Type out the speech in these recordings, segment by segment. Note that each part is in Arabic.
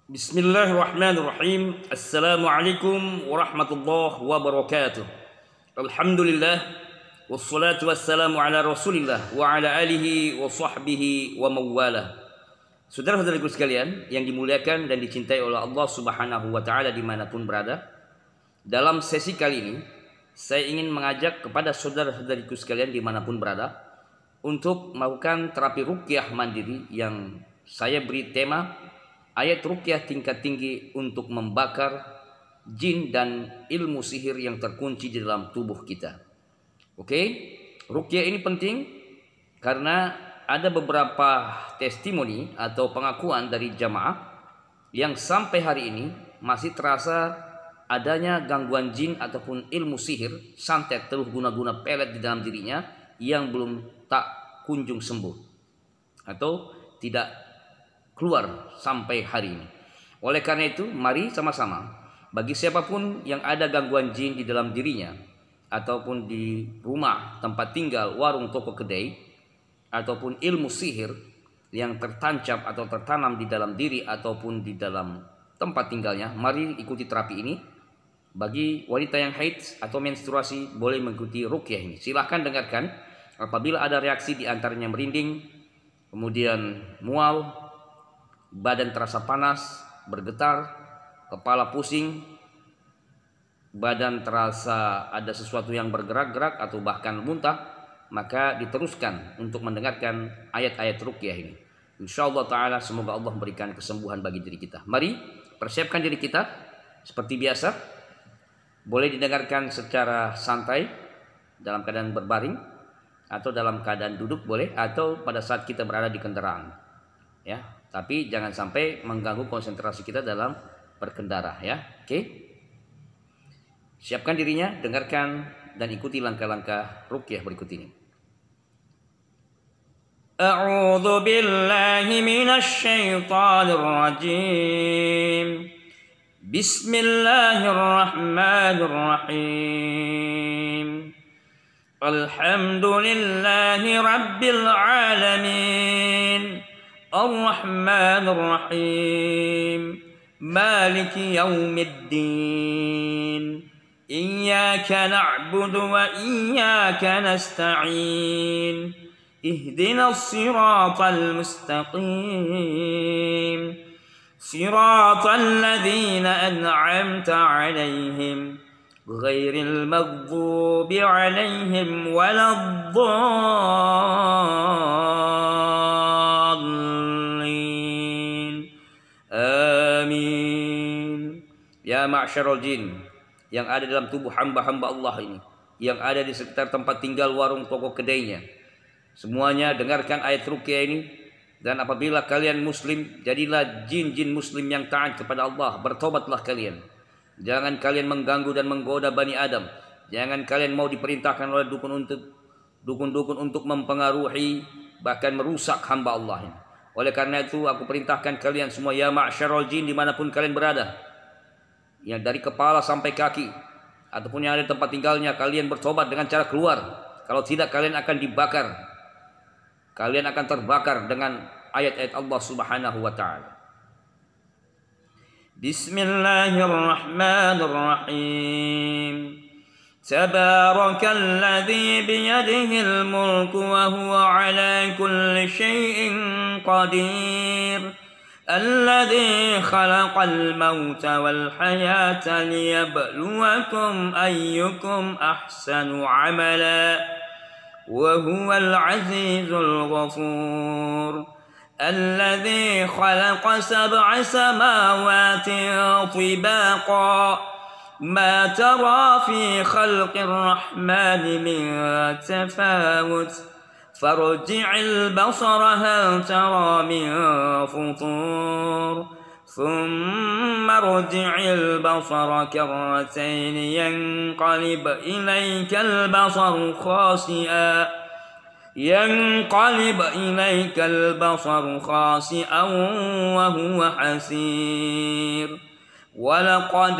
Bismillahirrahmanirrahim. Assalamualaikum warahmatullahi wabarakatuh. Alhamdulillah wassalatu wassalamu ala Rasulillah wa ala alihi wa sahbihi wa mawalah. Saudara-saudaraku sekalian yang dimuliakan dan dicintai oleh Allah Subhanahu wa taala dimanapun berada, dalam sesi kali ini saya ingin mengajak kepada saudara-saudariku sekalian dimanapun berada untuk melakukan terapi ruqyah mandiri yang saya beri tema ayat ruqyah tingkat tinggi untuk membakar jin dan ilmu sihir yang terkunci di dalam tubuh kita. Oke, ruqyah ini penting karena ada beberapa testimoni atau pengakuan dari jamaah yang sampai hari ini masih terasa adanya gangguan jin ataupun ilmu sihir, santet, terus guna-guna pelet di dalam dirinya yang belum tak kunjung sembuh atau tidak keluar sampai hari ini. Oleh karena itu, mari sama-sama bagi siapapun yang ada gangguan jin di dalam dirinya ataupun di rumah, tempat tinggal, warung, toko, kedai ataupun ilmu sihir yang tertancap atau tertanam di dalam diri ataupun di dalam tempat tinggalnya, mari ikuti terapi ini. Bagi wanita yang haid atau menstruasi boleh mengikuti ruqyah ini. Silahkan dengarkan. Apabila ada reaksi di antaranya merinding, kemudian mual, badan terasa panas, bergetar, kepala pusing, badan terasa ada sesuatu yang bergerak-gerak atau bahkan muntah, maka diteruskan untuk mendengarkan ayat-ayat ruqyah ini. Insyaallah ta'ala semoga Allah memberikan kesembuhan bagi diri kita. Mari persiapkan diri kita seperti biasa. Boleh didengarkan secara santai dalam keadaan berbaring atau dalam keadaan duduk boleh, atau pada saat kita berada di kendaraan. Ya, tapi jangan sampai mengganggu konsentrasi kita dalam berkendara ya. Oke. Siapkan dirinya, dengarkan dan ikuti langkah-langkah ruqyah berikut ini. A'udzu billahi minasy syaithanir rajim. Bismillahirrahmanirrahim. Alhamdulillahi rabbil alamin. الرحمن الرحيم مالك يوم الدين إياك نعبد وإياك نستعين اهدنا الصراط المستقيم صراط الذين أنعمت عليهم غير المغضوب عليهم ولا Ya ma'syarul jin yang ada dalam tubuh hamba-hamba Allah ini, yang ada di sekitar tempat tinggal, warung, toko, kedainya, semuanya dengarkan ayat ruqyah ini. Dan apabila kalian muslim, jadilah jin-jin muslim yang taat kepada Allah. Bertobatlah kalian. Jangan kalian mengganggu dan menggoda Bani Adam. Jangan kalian mau diperintahkan oleh dukun-dukun untuk mempengaruhi bahkan merusak hamba Allah ini. Oleh karena itu aku perintahkan kalian semua, ya ma'syarul jin, dimanapun kalian berada, yang dari kepala sampai kaki ataupun yang ada di tempat tinggalnya, kalian bertobat dengan cara keluar. Kalau tidak, kalian akan dibakar. Kalian akan terbakar dengan ayat-ayat Allah Subhanahu wa ta'ala. Bismillahirrahmanirrahim. Tabarakalladzi biyadihil mulku wa huwa ala kulli syai'in qadir. الذي خلق الموت والحياة ليبلوكم أيكم أحسن عملا وهو العزيز الغفور الذي خلق 7 سماوات طباقا ما ترى في خلق الرحمن من تفاوت فارجع البصر هل ترى من فطور ثم ارجع البصر كرتين ينقلب إليك البصر خاسئا وهو حسير ولقد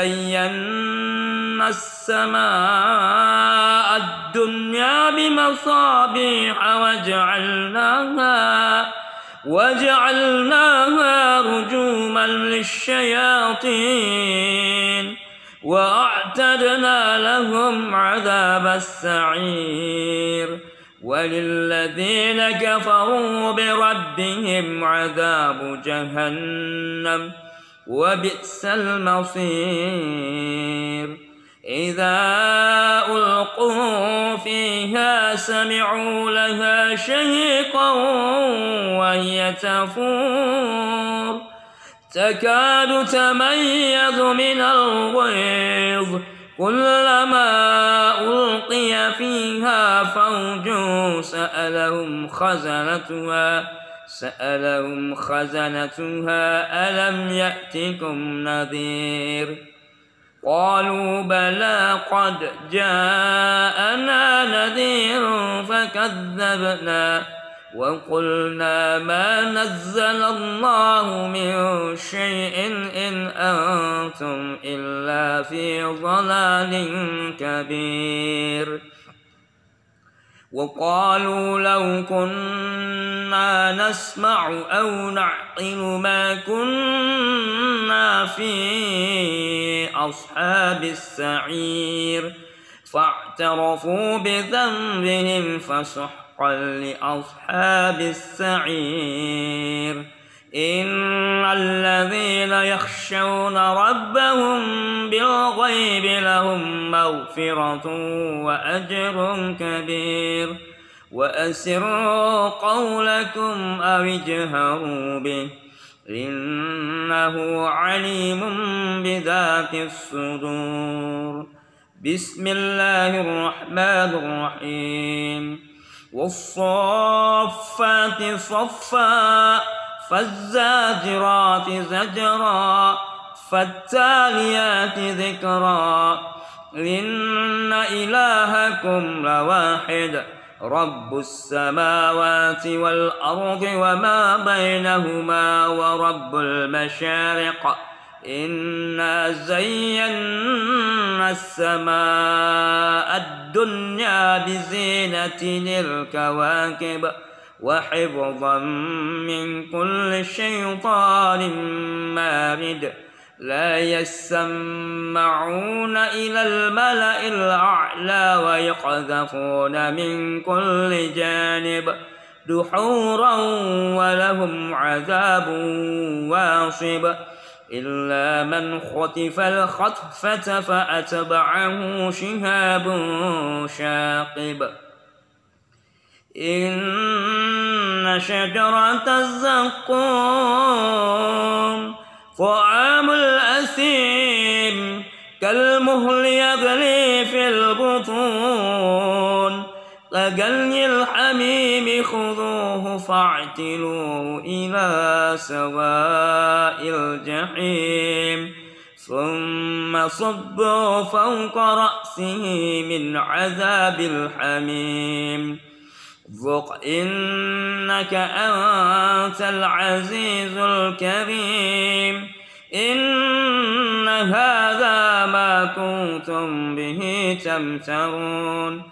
زينا السماء الدنيا بمصابيح وجعلناها رجوما للشياطين وأعتدنا لهم عذاب السعير وللذين كفروا بربهم عذاب جهنم وبئس المصير إذا ألقوا فيها سمعوا لها شهيقا وهي تفور تكاد تميز من الغيظ كلما ألقي فيها فوج سألهم خزنتها ألم يأتكم نذير قالوا بلى قد جاءنا نذير فكذبنا وقلنا ما نزل الله من شيء إن أنتم إلا في ضلال كبير وقالوا لو كنا نسمع أو نعقل ما كنا في أصحاب السعير فاعترفوا بذنبهم فسحقا لأصحاب السعير إن الذين يخشون ربهم بالغيب لهم مغفرة وأجر كبير وأسروا قولكم أو اجهروا به إنه عليم بذات الصدور بسم الله الرحمن الرحيم والصافات صفا فالزاجرات زجرا فالتاليات ذكرا إن إلهكم لواحد رب السماوات والأرض وما بينهما ورب المشارق إنا زينا السماء الدنيا بزينة الكواكب وحفظا من كل شيطان مارد لا يسمعون إلى الملأ الأعلى ويقذفون من كل جانب دحورا ولهم عذاب واصب إلا من خطف الخطفة فأتبعه شهاب شاقب إن شجرة الزقوم طعام الأثيم كالمهل يغلي في البطون كغلي الحميم خذوه فاعتلوه إلى سواء الجحيم ثم صبوا فوق رأسه من عذاب الحميم ذق إنك أنت العزيز الكريم إن هذا ما كنتم به تمترون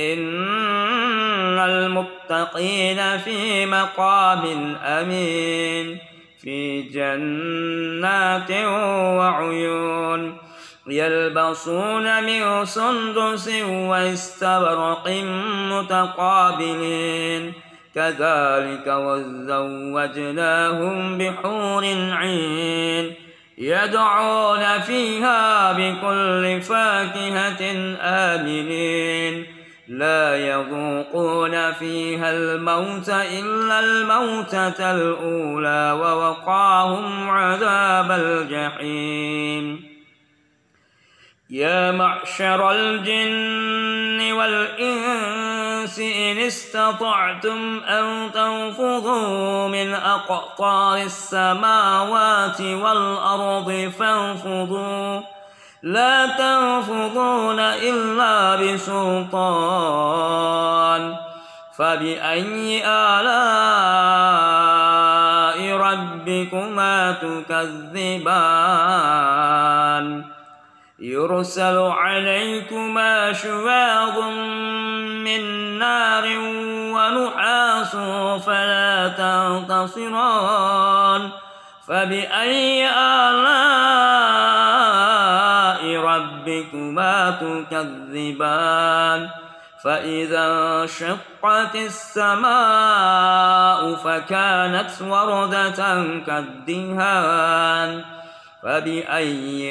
إن المتقين في مقام أمين في جنات وعيون يلبسون من سندس واستبرق متقابلين كذلك وزوجناهم بحور عين يدعون فيها بكل فاكهة آمنين لا يذوقون فيها الموت إلا الموتة الأولى ووقاهم عذاب الجحيم يا معشر الجن والإنس إن استطعتم أن تنفذوا من أقطار السماوات والأرض فانفذوا لا تنفذون إلا بسلطان فبأي آلاء ربكما تكذبان يرسل عليكما شواظ من نار ونحاس فلا تنتصران فبأي آلاء ربكما تكذبان فإذا انشقت السماء فكانت وردة كالدهان فبأي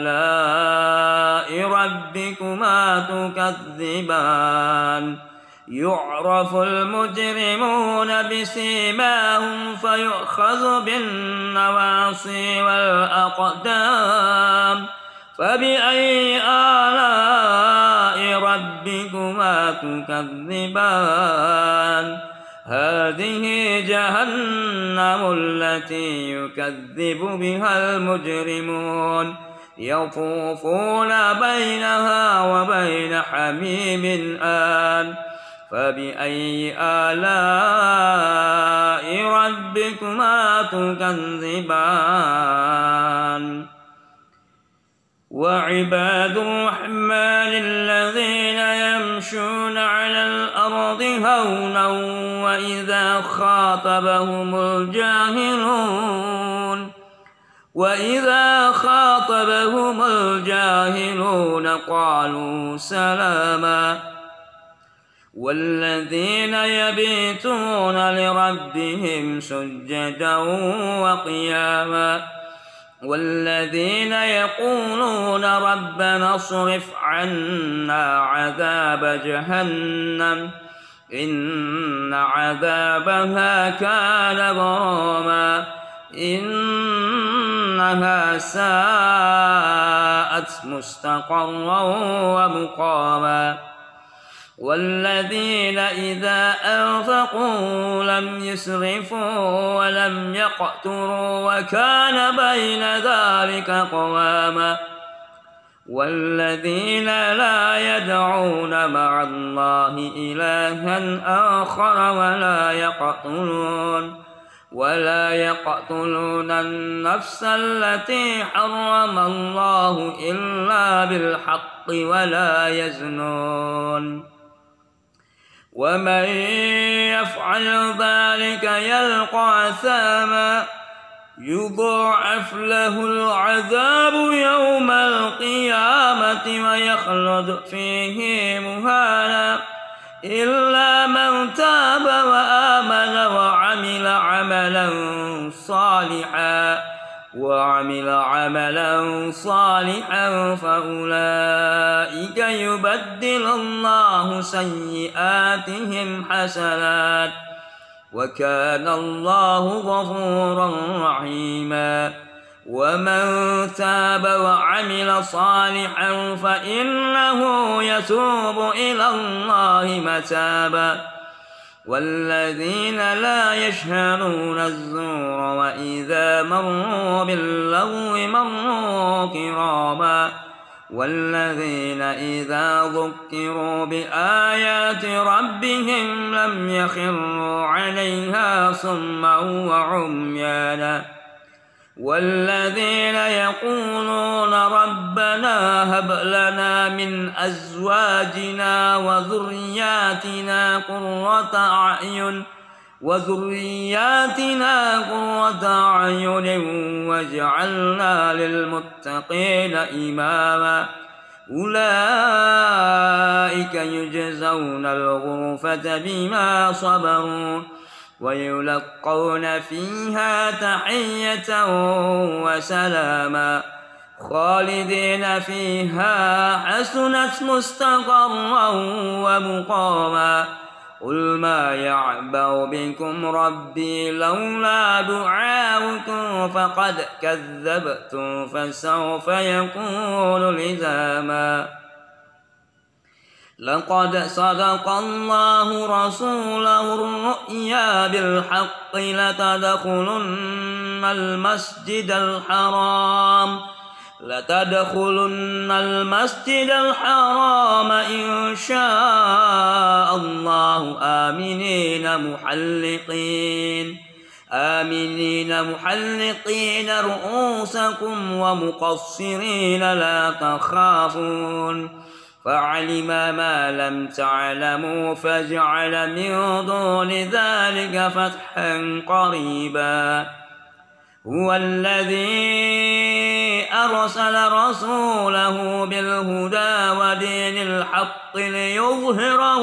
آلاء ربكما تكذبان يعرف المجرمون بسيماهم فيؤخذ بالنواصي والأقدام فبأي آلاء ربكما تكذبان هذه جهنم التي يكذب بها المجرمون يطوفون بينها وبين حميم آن فبأي آلاء ربكما تكذبان وعباد الرحمن الذين يمشون على الأرض هونا وإذا خاطبهم الجاهلون قالوا سلاما والذين يبيتون لربهم سجدا وقياما والذين يقولون ربنا اصرف عنا عذاب جهنم إن عذابها كان غراما إنها ساءت مستقرا ومقاما والذين إذا أنفقوا لم يسرفوا ولم يقتروا وكان بين ذلك قواما والذين لا يدعون مع الله إلها آخر ولا يقتلون النفس التي حرم الله إلا بالحق ولا يزنون ومن يفعل ذلك يلقى أثاما يضاعف له العذاب يوم القيامة ويخلد فيه مهانا إلا من تاب وآمن وعمل عملا صالحا فأولئك يبدل الله سيئاتهم حسنات وكان الله غفورا رحيما ومن تاب وعمل صالحا فإنه يتوب إلى الله متابا والذين لا يشهدون الزور وإذا مروا باللغو مروا كراما والذين إذا ذكروا بآيات ربهم لم يخروا عليها صما وعميانا والذين يقولون ربنا هب لنا من أزواجنا وذرياتنا قرة أعين واجعلنا للمتقين إماما أولئك يجزون الغرفة بما صبروا ويلقون فيها تحية وسلاما خالدين فيها حسنت مستقرا ومقاما قل ما يعبأ بكم ربي لولا دعاؤكم فقد كذبتم فسوف يكون لزاما لقد صدق الله رسوله الرؤيا بالحق لتدخلن المسجد الحرام إن شاء الله آمنين محلقين رؤوسكم ومقصرين لا تخافون فعلم ما لم تعلموا فجعل من دون ذلك فتحا قريبا هو الذي أرسل رسوله بالهدى ودين الحق ليظهره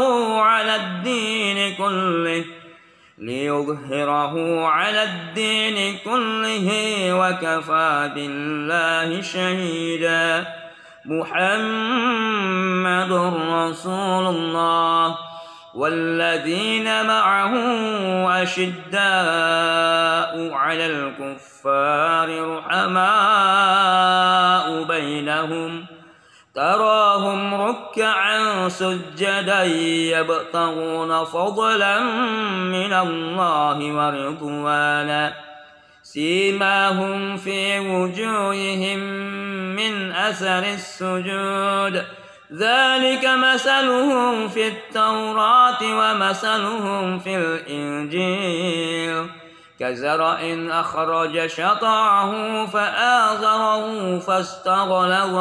على الدين كله وكفى بالله شهيدا. محمد رسول الله والذين معه أشداء على الكفار رحماء بينهم تراهم ركعا سجدا يبتغون فضلا من الله ورضوانا سيماهم في وجوههم من أثر السجود ذلك مثلهم في التوراة ومثلهم في الإنجيل كزرع أخرج شطأه فآزره فاستغلظ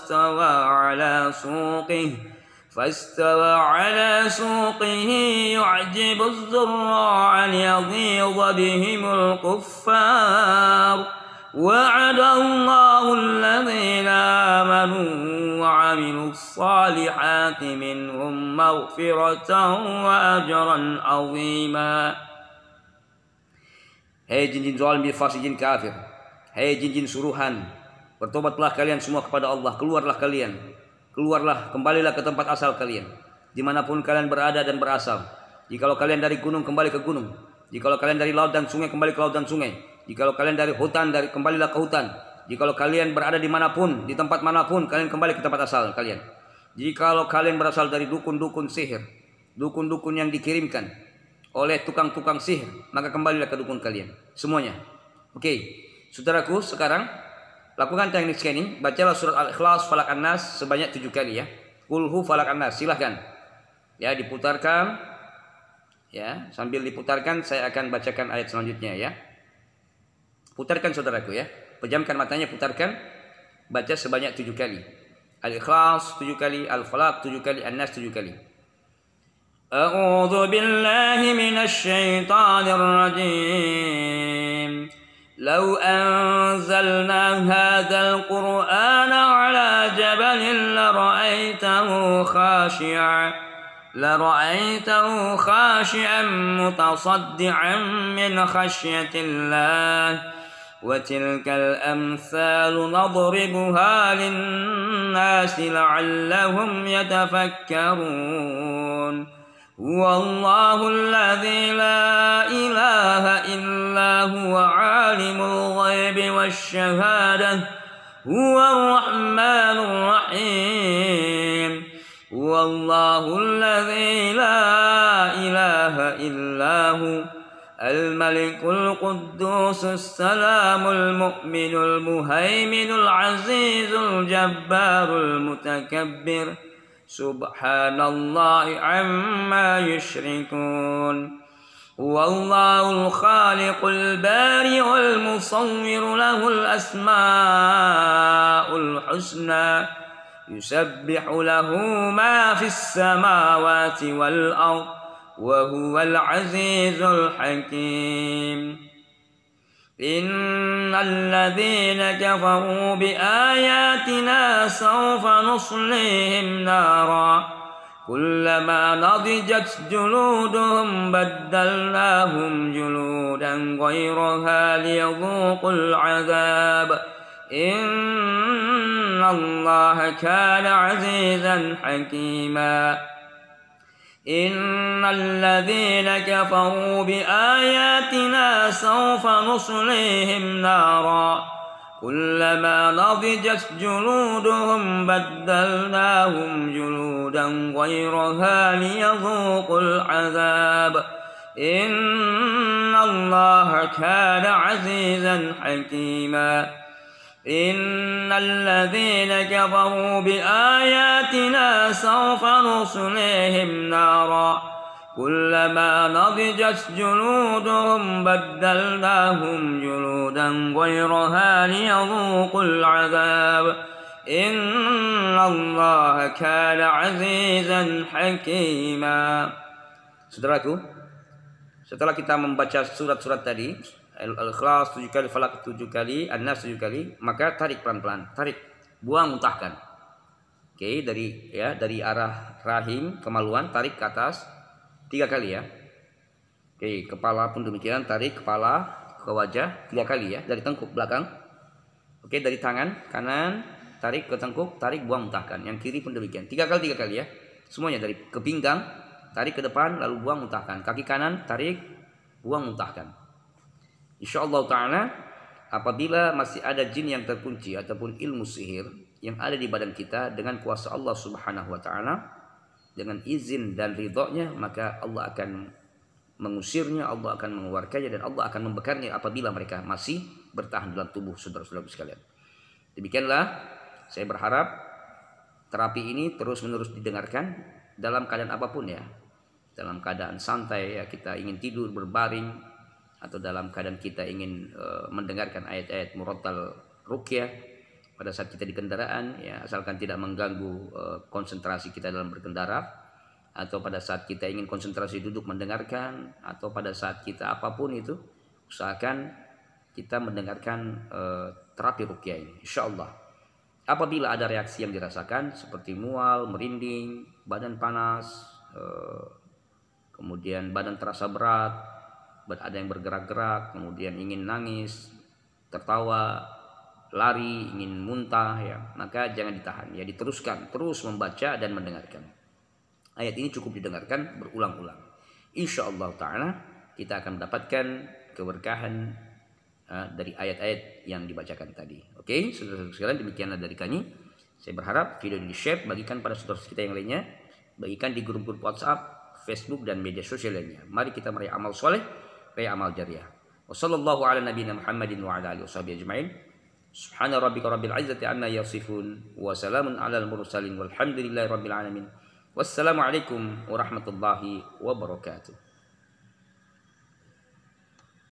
فاستوى على سوقه يعجب الزراع ليغيظ بهم الكفار. وعد الله الذين آمنوا وعملوا الصالحات منهم مغفرة وأجرا عظيما. Hei jin-jin zalim, fasik, jin kafir. Hei jin-jin suruhan, bertobatlah kalian semua kepada Allah. Keluarlah kalian, kembalilah ke tempat asal kalian, dimanapun kalian berada dan berasal. Jikalau kalian dari gunung, kembali ke gunung. Jikalau kalian dari laut dan sungai, kembali ke laut dan sungai. Jikalau kalian dari hutan, kembalilah ke hutan. Jikalau kalian berada dimanapun, di tempat manapun, kalian kembali ke tempat asal kalian. Jikalau kalian berasal dari dukun-dukun sihir, dukun-dukun yang dikirimkan oleh tukang-tukang sihir, maka kembalilah ke dukun kalian semuanya. Oke, saudaraku, sekarang lakukan teknik scanning. Bacalah surat Al-Ikhlas, Falaq, An-Nas sebanyak 7 kali ya. Qul hu, Falaq, An-Nas. Silahkan ya, diputarkan ya. Sambil diputarkan saya akan bacakan ayat selanjutnya ya. Putarkan saudaraku ya, pejamkan matanya, putarkan, baca sebanyak 7 kali. Al-Ikhlas 7 kali, Al-Falaq 7 kali, An-Nas 7 kali. أعوذ بالله من الشيطان الرجيم لو أنزلنا هذا القرآن على جبل لرأيته خاشعا متصدعا من خشية الله وتلك الأمثال نضربها للناس لعلهم يتفكرون. هو الله الذي لا إله إلا هو عالم الغيب والشهادة هو الرحمن الرحيم. هو الله الذي لا إله إلا هو الملك القدوس السلام المؤمن المهيمن العزيز الجبار المتكبر سبحان الله عما يشركون. هو الله الخالق البارئ المصور له الأسماء الحسنى يسبح له ما في السماوات والأرض وهو العزيز الحكيم. إن الذين كفروا بآياتنا سوف نصليهم نارا كلما نضجت جلودهم بدلناهم جلودا غيرها ليذوقوا العذاب إن الله كان عزيزا حكيما. إن الذين كفروا بآياتنا سوف نصليهم نارا كلما نضجت جلودهم بدلناهم جلودا غيرها ليذوقوا العذاب إن الله كان عزيزا حكيما. إن الذين كفروا بآياتنا سوف نصليهم نارا كلما نضجت جلودهم بدلناهم جلودا غيرها ليذوقوا العذاب إن الله كان عزيزا حكيما. Saudaraku, setelah kita membaca surat-surat tadi, Al-Ikhlas 7 kali, Falaq 7 kali, An-Nas 7 kali, maka tarik pelan-pelan, tarik, buang, muntahkan. Oke, dari arah rahim kemaluan tarik ke atas 3 kali ya. Oke, kepala pun demikian, tarik kepala ke wajah 3 kali ya, dari tengkuk belakang. Oke, dari tangan kanan tarik ke tengkuk, tarik, buang, muntahkan. Yang kiri pun demikian, 3 kali ya. Semuanya dari ke pinggang, tarik ke depan, lalu buang, muntahkan. Kaki kanan tarik, buang, muntahkan. Insyaallah ta'ala, apabila masih ada jin yang terkunci ataupun ilmu sihir yang ada di badan kita, dengan kuasa Allah subhanahu wa ta'ala, dengan izin dan ridhonya, maka Allah akan mengusirnya, Allah akan mengeluarkannya, dan Allah akan membekarnya apabila mereka masih bertahan dalam tubuh saudara-saudara sekalian. Demikianlah, saya berharap terapi ini terus-menerus didengarkan dalam keadaan apapun ya. Dalam keadaan santai ya, kita ingin tidur berbaring, atau dalam keadaan kita ingin mendengarkan ayat-ayat murattal ruqyah pada saat kita di kendaraan ya, asalkan tidak mengganggu konsentrasi kita dalam berkendara, atau pada saat kita ingin konsentrasi duduk mendengarkan, atau pada saat kita apapun itu, usahakan kita mendengarkan terapi ruqyah ini insyaallah. Apabila ada reaksi yang dirasakan seperti mual, merinding, badan panas, kemudian badan terasa berat, ada yang bergerak-gerak, kemudian ingin nangis, tertawa, lari, ingin muntah ya, maka jangan ditahan ya, diteruskan, terus membaca dan mendengarkan. Ayat ini cukup didengarkan berulang-ulang. Insyaallah ta'ala kita akan mendapatkan keberkahan dari ayat-ayat yang dibacakan tadi. Oke, saudara-saudara sekalian, demikianlah dari kami. Saya berharap video ini di-share, bagikan pada saudara kita yang lainnya, bagikan di grup-grup WhatsApp, Facebook, dan media sosial lainnya. Mari kita meraih amal soleh, raih amal jariah. Wassallallahu ala nabiyina Muhammadin wa ala alihi washabihi ajma'in. Subhana rabbika rabbil izzati amma yasifun, wa salamun alal mursalin, walhamdulillahi rabbil alamin. Wassalamualaikum warahmatullahi wabarakatuh.